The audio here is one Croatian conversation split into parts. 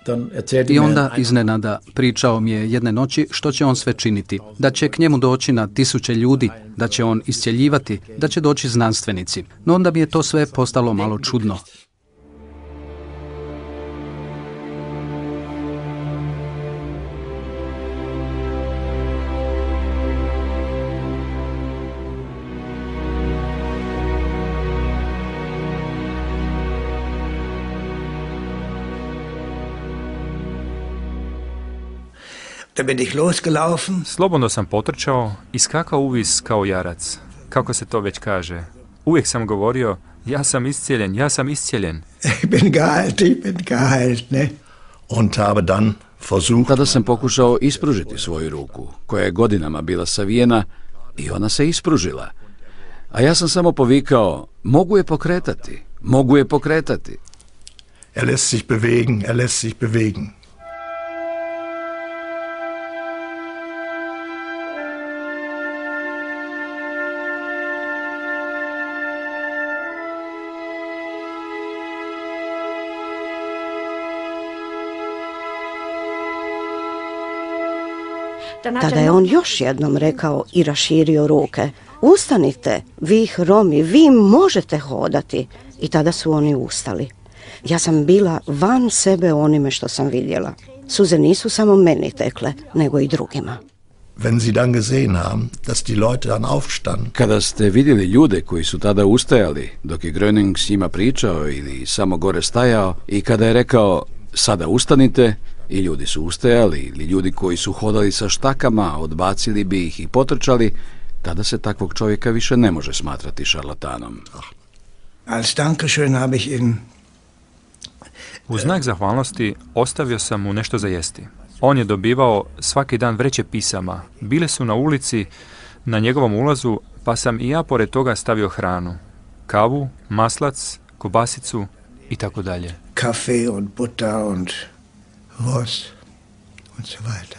I onda iznenada pričao mi je jedne noći što će on sve činiti, da će k njemu doći na 1000 ljudi, da će on iscjeljivati, da će doći znanstvenici. No onda mi je to sve postalo malo čudno. Slobodno sam potrčao i skakao uvis kao jarac. Kako se to već kaže? Uvijek sam govorio, ja sam iscijeljen, ja sam iscijeljen. Tada sam pokušao ispružiti svoju ruku, koja je godinama bila savijena, i ona se ispružila. A ja sam samo povikao, mogu je pokretati, mogu je pokretati. Er lässt sich bewegen, er lässt sich bewegen. Tada je on još jednom rekao i raširio ruke. Ustanite, vi Romi, vi možete hodati. I tada su oni ustali. Ja sam bila van sebe onime što sam vidjela. Suze nisu samo meni tekle, nego i drugima. Kada ste vidjeli ljude koji su tada ustajali, dok je Gröning s njima pričao ili samo gore stajao, i kada je rekao, sada ustanite, i ljudi su ustajali, ili ljudi koji su hodali sa štakama, odbacili bi ih i potrčali, tada se takvog čovjeka više ne može smatrati šarlatanom. U znak zahvalnosti ostavio sam mu nešto za jesti. On je dobivao svaki dan vreće pisama. Bile su na ulici, na njegovom ulazu, pa sam i ja pored toga stavio hranu. Kavu, maslac, kobasicu i tako dalje. Kafe und Butter und Wurst und so weiter.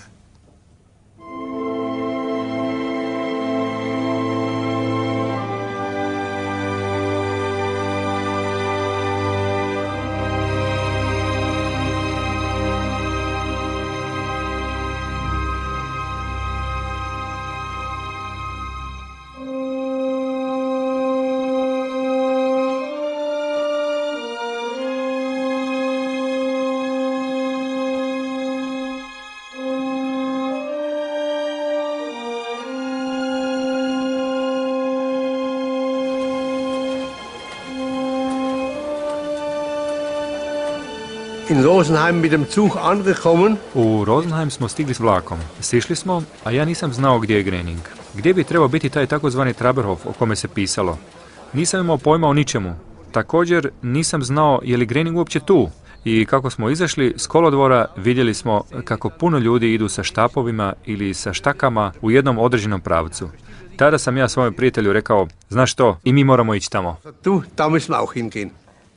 In Rosenheim mit dem Zug angekommen. U Rosenheim smo stigli s vlakom. Sišli smo, a ja nisam znao gdje je Gröning. Gdje bi trebao biti taj takozvani Traberhof o kome se pisalo? Nisam imao pojma o ničemu. Također nisam znao je li Gröning uopće tu. I kako smo izašli s kolodvora, vidjeli smo kako puno ljudi idu sa štapovima ili sa štakama u jednom određenom pravcu. Tada sam ja svojom prijatelju rekao, znaš što, i mi moramo ići tamo. Du, da müssen wir auch hingehen.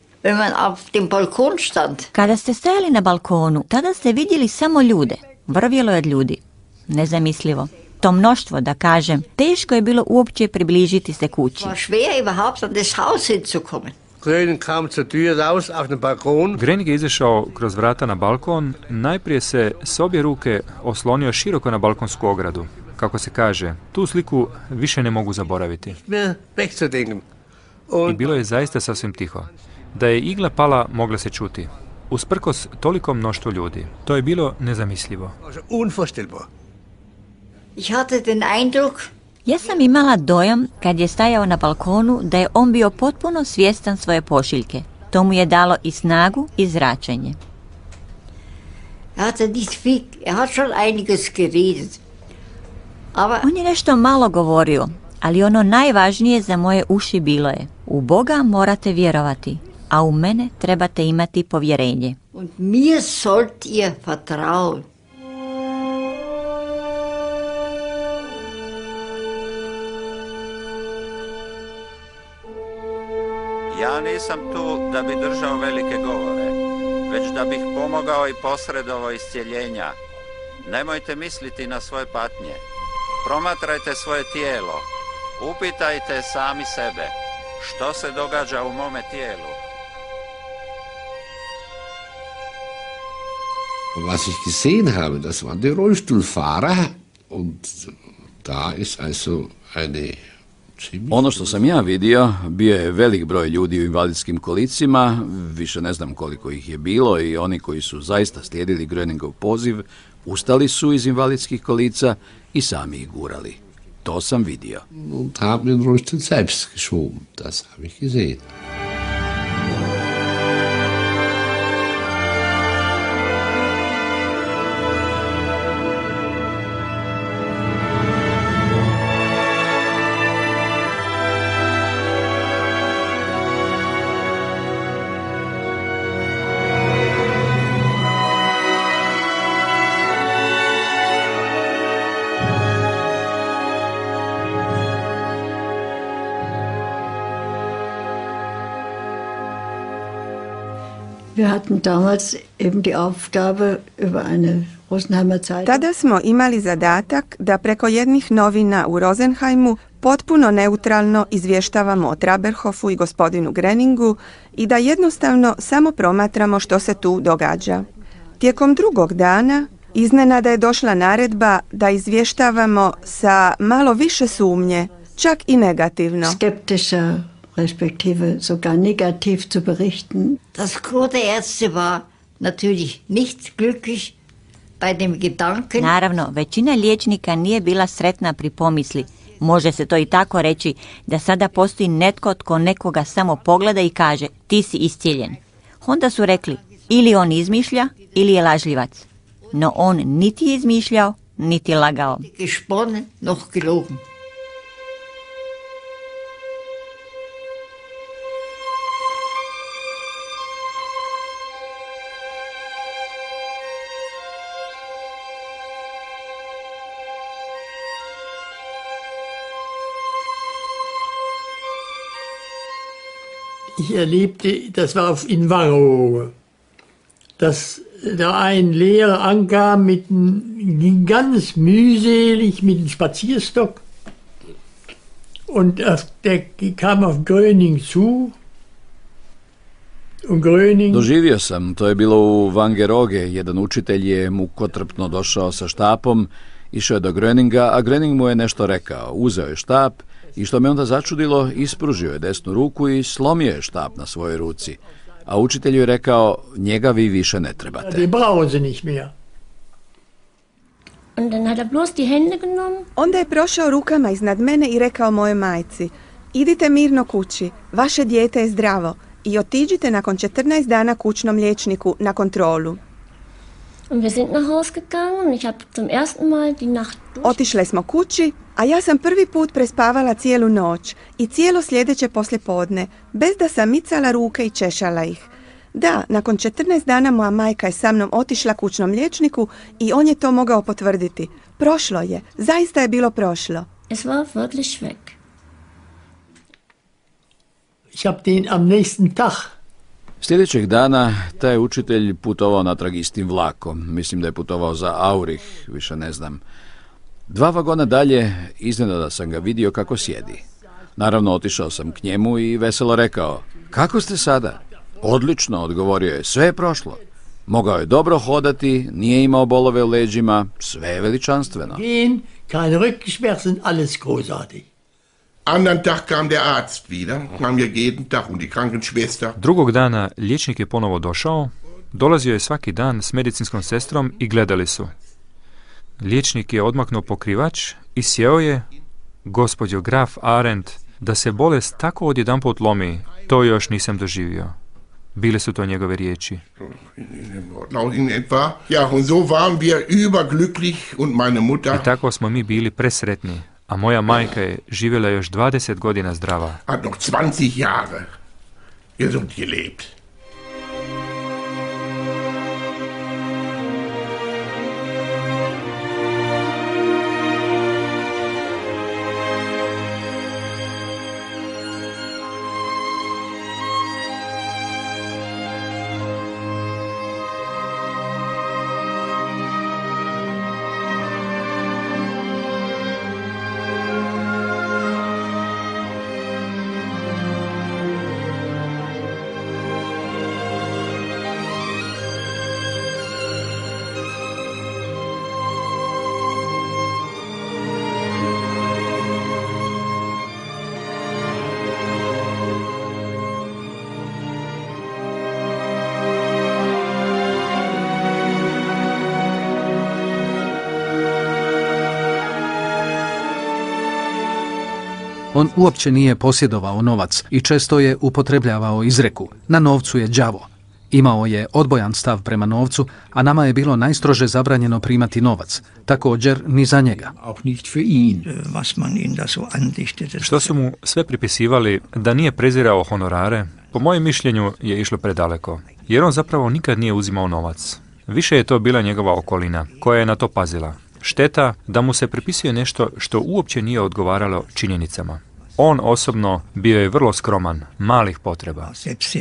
Kada ste stajali na balkonu, tada ste vidjeli samo ljude. Vrvjelo je od ljudi. Nezamislivo. To mnoštvo, da kažem, teško je bilo uopće približiti se kući. Gröning je izašao kroz vrata na balkon, najprije se s obje ruke oslonio široko na balkonsku ogradu. Kako se kaže, tu sliku više ne mogu zaboraviti. I bilo je zaista sasvim tiho. Da je igla pala, mogla se čuti. Usprkos toliko mnoštvo ljudi. To je bilo nezamislivo. Ja sam imala dojam, kad je stajao na balkonu, da je on bio potpuno svjestan svoje pošiljke. To mu je dalo i snagu i zračenje. On je nešto malo govorio, ali ono najvažnije za moje uši bilo je: u Boga morate vjerovati, a u mene trebate imati povjerenje. Und mir sollt ihr vertrauen. Ja nisam tu da bi držao velike govore, već da bih pomogao i posredovao iscjeljenja. Nemojte misliti na svoje patnje. Promatrajte svoje tijelo. Upitajte sami sebe, što se događa u mome tijelu. Was ich gesehen habe, das waren die Rollstuhlfahrer und da ist also eine Ono što sam ja vidio, bio je velik broj ljudi u invalidskim kolicima, više ne znam koliko ih je bilo i oni koji su zaista slijedili Gröningov poziv, ustali su iz invalidskih kolica i sami ih gurali. To sam vidio. Und haben den Rollstuhl selbst geschoben, das habe ich gesehen. Wir hatten damals eben die Aufgabe über eine Rosenheimer Zeitung. Tada smo imali zadatak da preko jednih novina u Rosenheimu potpuno neutralno izvještavamo o Traberhofu i gospodinu Gröningu i da jednostavno samo promatramo što se tu događa. Tijekom drugog dana iznenada je došla naredba da izvještavamo sa malo više sumnje, čak i negativno. Skeptischer, respektive sogar negativ zu berichten. Das Gros der Ärzte war natürlich nicht glücklich bei dem Gedanken. Naravno, većina liječnika nije bila sretna pri pomisli. Može se to i tako reći da sada postoji netko tko nekoga samo pogleda i kaže ti si iscijeljen. Onda su rekli ili on izmišlja ili je lažljivac. No on niti je izmišljao, niti lagao. Gesponnen noch gelogen. Ich erlebte, das war in Varrow, dass da ein Lehrer ankam ging ganz mühselig mit dem Spazierstock und der kam auf Gröning zu. Doživio sam, to je bilo u Vangeroge, jedan učitelj je mukotrpno došao sa štapom, išao je do Gröninga, a Gröning mu je nešto rekao, uzeo je štap i što me onda začudilo, ispružio je desnu ruku i slomio je štap na svojoj ruci. A učitelju je rekao, njega vi više ne trebate. Onda je prošao rukama iznad mene i rekao mojoj majci, idite mirno kući, vaše dijete je zdravo i otiđite nakon 14 dana kućnom liječniku na kontrolu. Otišle smo kući, a ja sam prvi put prespavala cijelu noć i cijelo sljedeće poslijepodne, bez da sam micala ruke i češala ih. Da, nakon 14 dana moja majka je sa mnom otišla kućnom liječniku i on je to mogao potvrditi. Prošlo je, zaista je bilo prošlo. Es war wirklich weg. Ich hab den am nächsten Tag. Sljedećeg dana taj učitelj putovao natrag istim vlakom. Mislim da je putovao za Aurich, više ne znam. 2 vagona dalje, iznenada sam ga vidio kako sjedi. Naravno, otišao sam k njemu i veselo rekao, kako ste sada? Odlično, odgovorio je, sve je prošlo. Mogao je dobro hodati, nije imao bolove u leđima, sve je veličanstveno. Keine Rückenschmerzen, alles großartig. Andern Tag kam der Arzt wieder, kam ja jeden Tag und die Krankenschwester. Drugog dana liječnik je ponovo došao, dolazio je svaki dan s medicinskom sestrom i gledali su. Liječnik je odmaknuo pokrivač i sjeo je, gospođo Graf Arendt, da se bolest tako odjedanput lomi, to još nisam doživio. Bile su to njegove riječi. I tako smo mi bili presretni, a moja majka je živjela još 20 godina zdrava. Hat noch 20 Jahre gesund gelebt. On uopće nije posjedovao novac i često je upotrebljavao izreku: na novcu je đavo. Imao je odbojan stav prema novcu, a nama je bilo najstrože zabranjeno primati novac, također ni za njega. Što su mu sve pripisivali da nije prezirao honorare, po mojem mišljenju je išlo predaleko, jer on zapravo nikad nije uzimao novac. Više je to bila njegova okolina, koja je na to pazila. Šteta da mu se pripisuje nešto što uopće nije odgovaralo činjenicama. On osobno bio je vrlo skroman, malih potreba.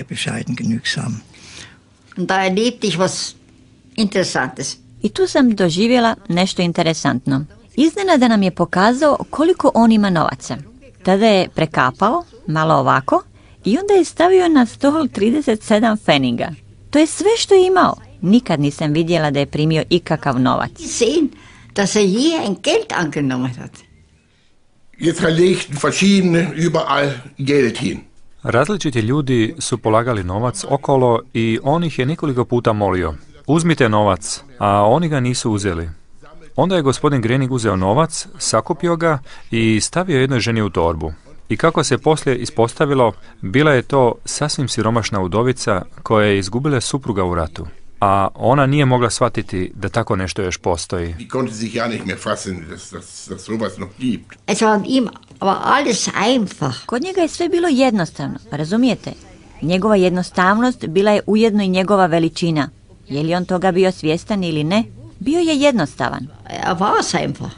Da erlebte ich was Interessantes. I tu sam doživjela nešto interesantno. Iznenada nam je pokazao koliko on ima novaca. Tada je prekapao, malo ovako, i onda je stavio na stol 37 pfenniga. To je sve što je imao. Nikad nisam vidjela da je primio ikakav novac. Sehen, dass je ein Geld angenommen hat. Jetzt legten verschiedene überall Geld hin. Različiti ljudi su polagali novac okolo i on ih je nekoliko puta molio: uzmite novac, a oni ga nisu uzeli. Onda je gospodin Gröning uzeo novac, sakupio ga i stavio jednoj ženi u torbu. I kako se poslije ispostavilo, bila je to sasvim siromašna udovica koja je izgubila supruga u ratu. A ona nije mogla shvatiti da tako nešto još postoji. Die konnte sich ja nicht mehr fassen, dass sowas noch gibt. Es war ihm aber alles einfach. Kod njega je sve bilo jednostavno, razumijete? Njegova jednostavnost bila je ujedno i njegova veličina. Je li on toga bio svjestan ili ne? Bio je jednostavan. Er war es einfach.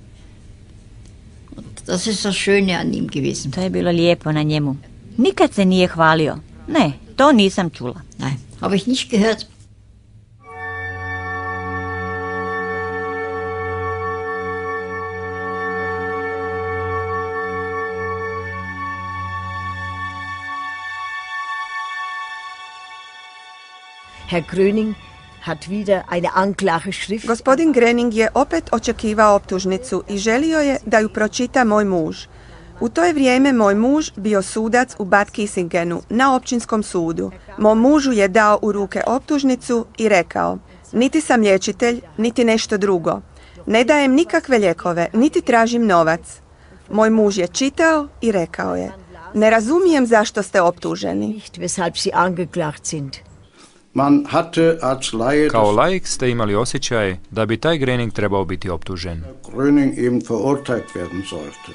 Das ist das Schöne an ihm gewesen. To je bilo lijepo na njemu. Nikad se nije hvalio. Ne, to nisam čula. Nein, habe ich nicht gehört. Herr Gröning hat wieder eine Anklageschrift. Gospodin Gröning je opet očekivao optužnicu i želio je da ju pročita moj muž. U to je vrijeme moj muž bio sudac u Bad Kissingenu na općinskom sudu. Mom mužu je dao u ruke optužnicu i rekao: niti sam liječitelj, niti nešto drugo. Ne dajem nikakve lijekove, niti tražim novac. Moj muž je čitao i rekao je: ne razumijem zašto ste optuženi. Kao laik ste imali osjećaj da bi taj Gröning trebao biti optužen. Gröning eben verurteilt werden sollte.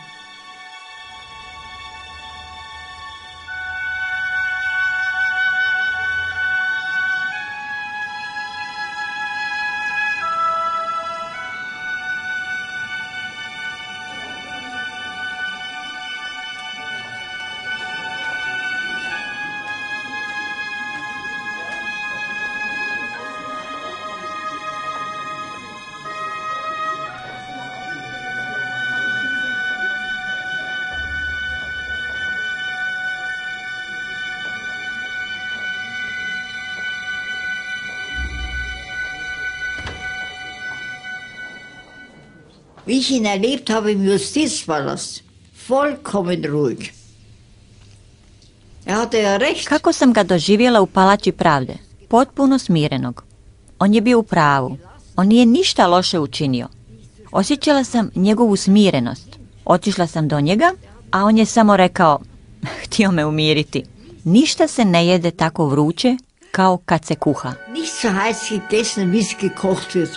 Wie ich ihn erlebt habe im Justizpalast, vollkommen ruhig. Er hatte ja recht. Kako sam ga doživjela u Palači pravde? Potpuno smirenog. On je bio u pravu. On nije ništa loše učinio. Osjećala sam njegovu smirenost. Otišla sam do njega, a on je samo rekao: htio me umiriti. Ništa se ne jede tako vruće kao kad se kuha. Nicht so heiß gegessen, wie es gekocht wird.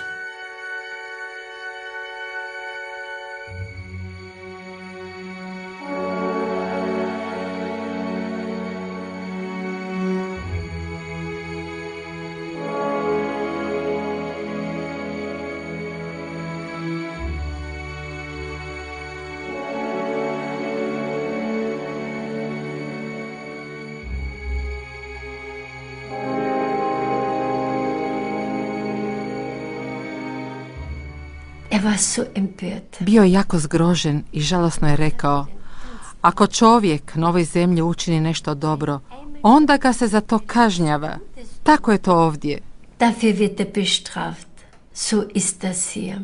Bio je jako zgrožen i žalosno je rekao: ako čovjek na ovoj zemlji učini nešto dobro, onda ga se za to kažnjava. Tako je to ovdje. Dafür wird er bestraft. So ist das hier.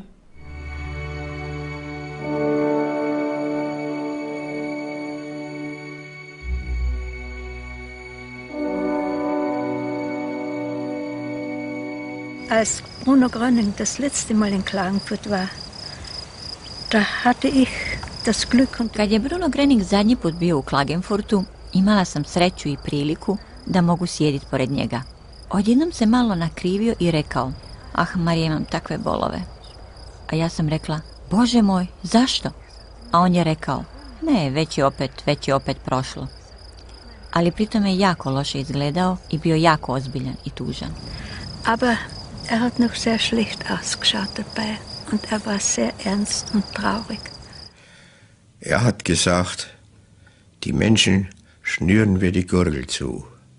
Als Bruno Gröning das letzte Mal in Klagenfurt war, da hatte ich Kad je Bruno Gröning zadnji put bio u Klagenfurtu, imala sam sreću i priliku da mogu sjediti pored njega. Odjednom se malo nakrivio i rekao: "Ah, Marija, imam takve bolove." A ja sam rekla: "Bože moj, zašto?" A on je rekao: "Ne, već je opet prošlo." Ali pritom je jako loše izgledao i bio jako ozbiljan i tužan. Aber hat noch sehr schlecht ausgeschaut dabei und war sehr ernst und traurig. Hat gesagt, die Menschen schnüren wir die Gurgel zu,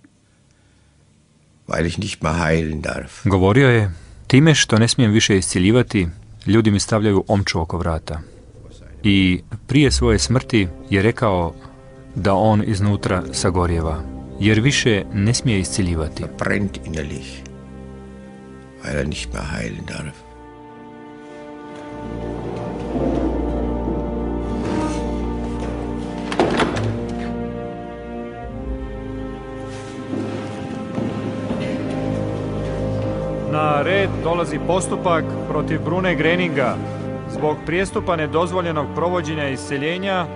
weil ich nicht mehr heilen darf. Govorio je: "Time što ne smijem više isciljivati, ljudi mi stavljaju omču oko vrata." I prije svoje smrti je rekao da on iznutra sagorjeva, jer više ne smije isciljivati. Brennt innerlich, weil er nicht mehr heilen darf. Na red dolazi postupak protiv Brune Gröninga zbog prijestupa nedozvoljenog provođenja isceljenja.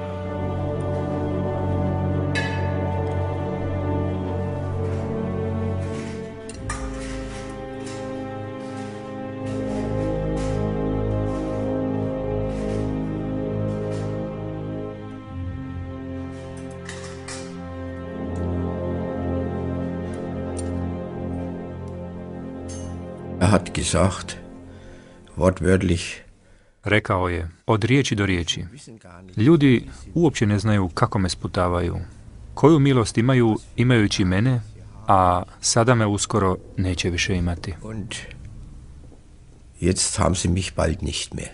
Hat gesagt, wortwörtlich, rekao je, od riječi do riječi: "Ljudi uopće ne znaju kako me sputavaju, koju milost imaju imajući mene, a sada me uskoro neće više imati." Und jetzt haben sie mich bald nicht mehr.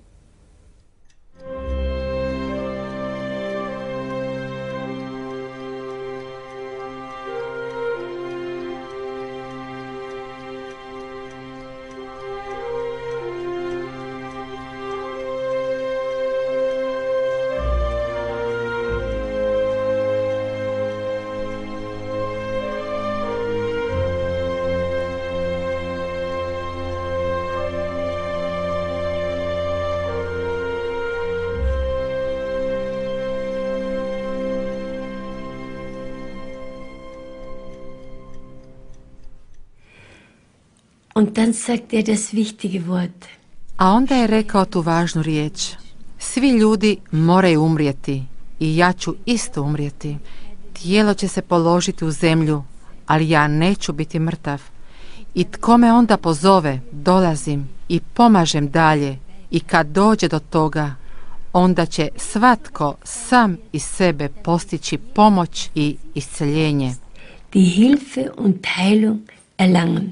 Und dann sagt er das wichtige Wort. A onda je rekao tu važnu riječ: "Svi ljudi moraju umrijeti i ja ću isto umrijeti. Tijelo će se položiti u zemlju, ali ja neću biti mrtav. I tko me onda pozove, dolazim i pomažem dalje, i kad dođe do toga, onda će svatko sam iz sebe postići pomoć i isceljenje." Die Hilfe und Heilung erlangen.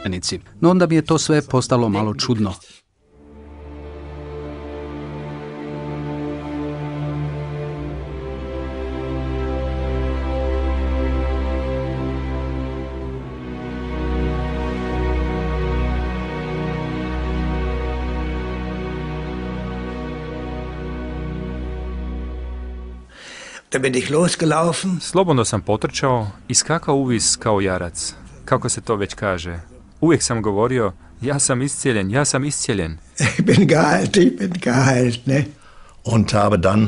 znanstvenici. No onda mi je to sve postalo malo čudno. Da bin ich losgelaufen. Slobodno sam potrčao i skakao uvis kao jarac. Kako se to već kaže? Uvijek sam govorio, ja sam iscijeljen, ja sam iscijeljen. Ich bin geheilt, ne? Und habe dann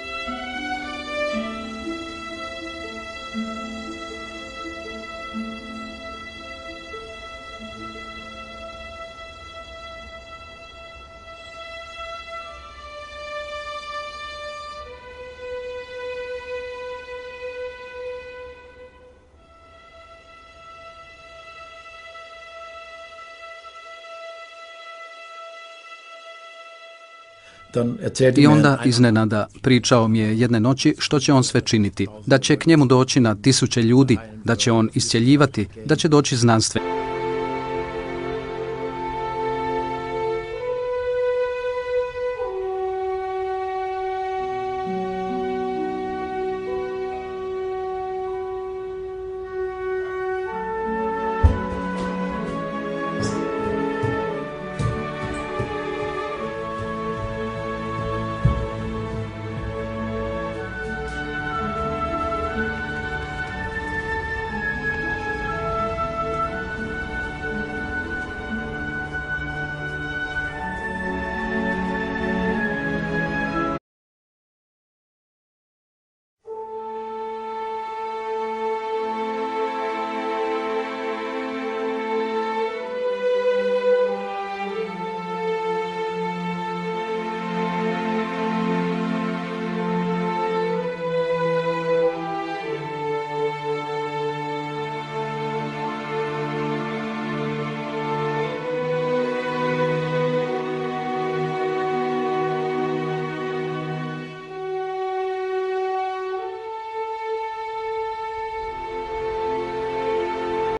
I onda iznenada pričao mi je jedne noći što će on sve činiti, da će k njemu doći na 1000 ljudi, da će on iscjeljivati, da će doći znanstvenici.